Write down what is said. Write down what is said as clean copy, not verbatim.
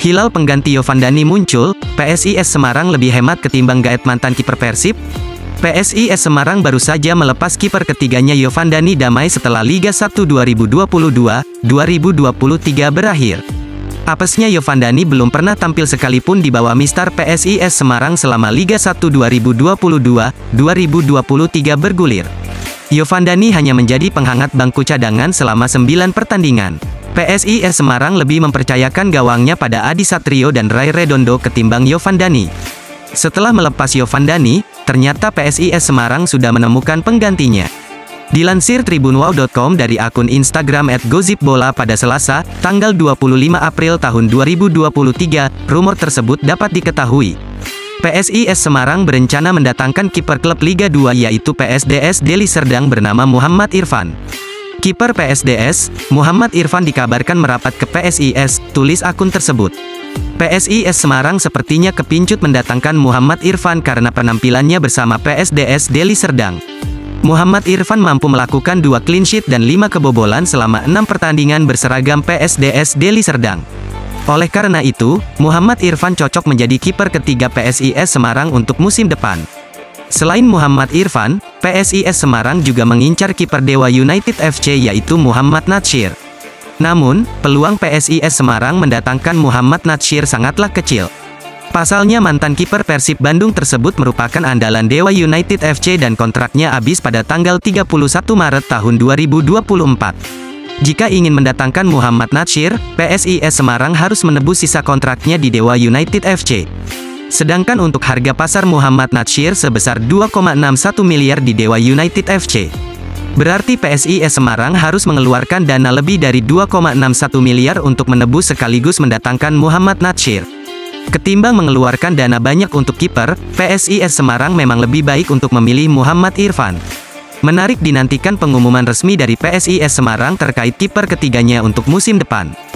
Hilal pengganti Yovandani muncul, PSIS Semarang lebih hemat ketimbang gaet mantan kiper Persib? PSIS Semarang baru saja melepas kiper ketiganya Yovandani Damai setelah Liga 1 2022-2023 berakhir. Apesnya Yovandani belum pernah tampil sekalipun di bawah Mister PSIS Semarang selama Liga 1 2022-2023 bergulir. Yovandani hanya menjadi penghangat bangku cadangan selama 9 pertandingan. PSIS Semarang lebih mempercayakan gawangnya pada Adi Satrio dan Ray Redondo ketimbang Yovandani. Setelah melepas Yovandani, ternyata PSIS Semarang sudah menemukan penggantinya. Dilansir tribunwow.com dari akun Instagram @gozipbola pada Selasa, tanggal 25 April tahun 2023, rumor tersebut dapat diketahui. PSIS Semarang berencana mendatangkan kiper klub Liga 2 yaitu PSDS Deli Serdang bernama Muhammad Irfan. Kiper PSDS, Muhammad Irfan dikabarkan merapat ke PSIS, tulis akun tersebut. PSIS Semarang sepertinya kepincut mendatangkan Muhammad Irfan karena penampilannya bersama PSDS Deli Serdang. Muhammad Irfan mampu melakukan 2 clean sheet dan 5 kebobolan selama 6 pertandingan berseragam PSDS Deli Serdang. Oleh karena itu, Muhammad Irfan cocok menjadi kiper ketiga PSIS Semarang untuk musim depan. Selain Muhammad Irfan, PSIS Semarang juga mengincar kiper Dewa United FC yaitu Muhammad Natsir. Namun, peluang PSIS Semarang mendatangkan Muhammad Natsir sangatlah kecil. Pasalnya mantan kiper Persib Bandung tersebut merupakan andalan Dewa United FC dan kontraknya habis pada tanggal 31 Maret tahun 2024. Jika ingin mendatangkan Muhammad Natsir, PSIS Semarang harus menebus sisa kontraknya di Dewa United FC. Sedangkan untuk harga pasar Muhammad Natsir sebesar 2,61 miliar di Dewa United FC. Berarti PSIS Semarang harus mengeluarkan dana lebih dari 2,61 miliar untuk menebus sekaligus mendatangkan Muhammad Natsir. Ketimbang mengeluarkan dana banyak untuk kiper, PSIS Semarang memang lebih baik untuk memilih Muhammad Irfan. Menarik dinantikan pengumuman resmi dari PSIS Semarang terkait kiper ketiganya untuk musim depan.